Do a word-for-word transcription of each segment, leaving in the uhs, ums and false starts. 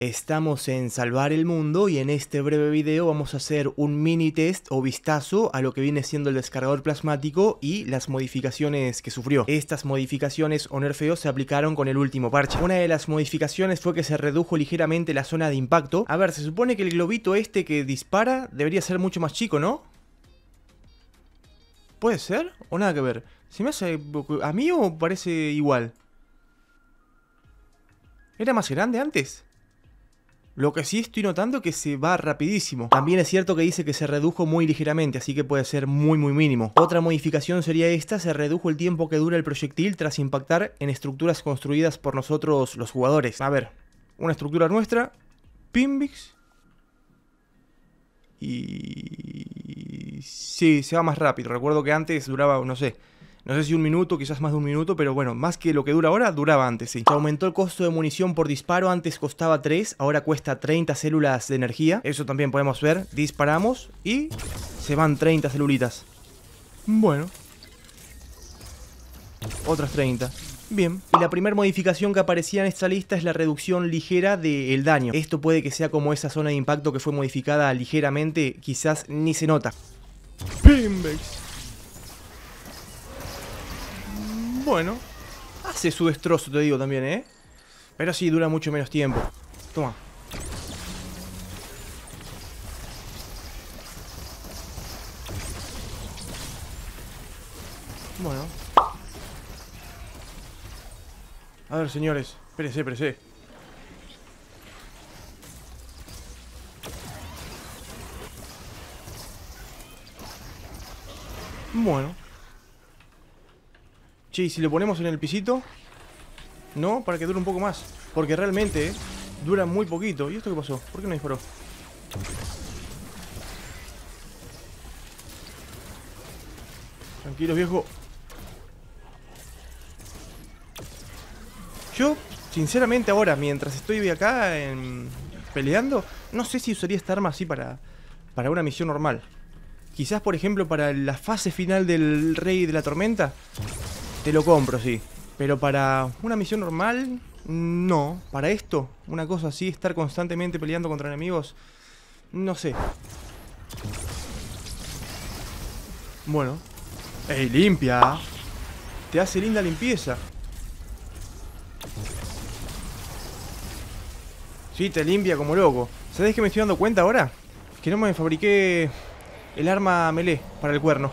Estamos en Salvar el Mundo y en este breve video vamos a hacer un mini test o vistazo a lo que viene siendo el descargador plasmático y las modificaciones que sufrió. Estas modificaciones o nerfeos se aplicaron con el último parche. Una de las modificaciones fue que se redujo ligeramente la zona de impacto. A ver, se supone que el globito este que dispara debería ser mucho más chico, ¿no? ¿Puede ser? ¿O nada que ver? ¿Se me hace a mí o parece igual? ¿Era más grande antes? Lo que sí estoy notando es que se va rapidísimo. También es cierto que dice que se redujo muy ligeramente, así que puede ser muy muy mínimo. Otra modificación sería esta: se redujo el tiempo que dura el proyectil tras impactar en estructuras construidas por nosotros los jugadores. A ver, una estructura nuestra, Pimbix. Y... sí, se va más rápido. Recuerdo que antes duraba, no sé... No sé si un minuto, quizás más de un minuto, pero bueno, más que lo que dura ahora, duraba antes, sí. Se aumentó el costo de munición por disparo, antes costaba tres, ahora cuesta treinta células de energía. Eso también podemos ver, disparamos y se van treinta celulitas. Bueno. Otras treinta. Bien. Y la primera modificación que aparecía en esta lista es la reducción ligera del daño. Esto puede que sea como esa zona de impacto que fue modificada ligeramente, quizás ni se nota. Pimbex. Bueno, hace su destrozo, te digo también, ¿eh? Pero sí, dura mucho menos tiempo. Toma. Bueno. A ver, señores. Espérese, espérese. Bueno. Che, ¿y si lo ponemos en el pisito? No, para que dure un poco más. Porque realmente, ¿eh? Dura muy poquito. ¿Y esto qué pasó? ¿Por qué no disparó? Tranquilos, viejo. Yo, sinceramente ahora, mientras estoy acá en... peleando, no sé si usaría esta arma así para, para una misión normal. Quizás, por ejemplo, para la fase final del Rey de la Tormenta. Te lo compro, sí. Pero para una misión normal, no. Para esto, una cosa así, estar constantemente peleando contra enemigos, no sé. Bueno. ¡Ey, limpia! Te hace linda limpieza. Sí, te limpia como loco. ¿Sabes qué me estoy dando cuenta ahora? Que no me fabriqué el arma melee para el cuerno.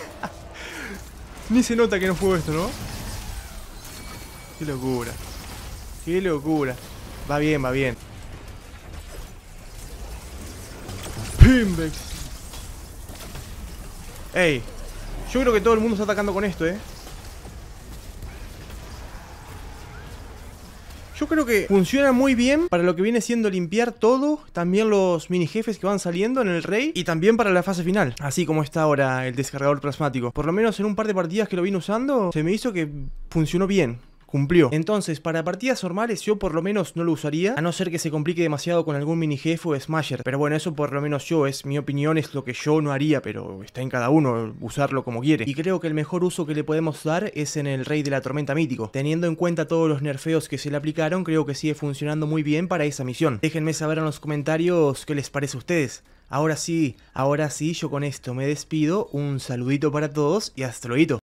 Ni se nota que no fue esto, ¿no? Qué locura. Qué locura. Va bien, va bien. Pimbex. Ey, yo creo que todo el mundo está atacando con esto, ¿eh? Yo creo que funciona muy bien para lo que viene siendo limpiar todo. También los mini jefes que van saliendo en el rey. Y también para la fase final. Así como está ahora el descargador plasmático. Por lo menos en un par de partidas que lo vine usando, se me hizo que funcionó bien. Cumplió. Entonces, para partidas normales yo por lo menos no lo usaría, a no ser que se complique demasiado con algún mini jefe o smasher. Pero bueno, eso por lo menos yo, es mi opinión, es lo que yo no haría, pero está en cada uno usarlo como quiere. Y creo que el mejor uso que le podemos dar es en el Rey de la Tormenta Mítico. Teniendo en cuenta todos los nerfeos que se le aplicaron, creo que sigue funcionando muy bien para esa misión. Déjenme saber en los comentarios qué les parece a ustedes. Ahora sí, ahora sí, yo con esto me despido. Un saludito para todos y hasta luego.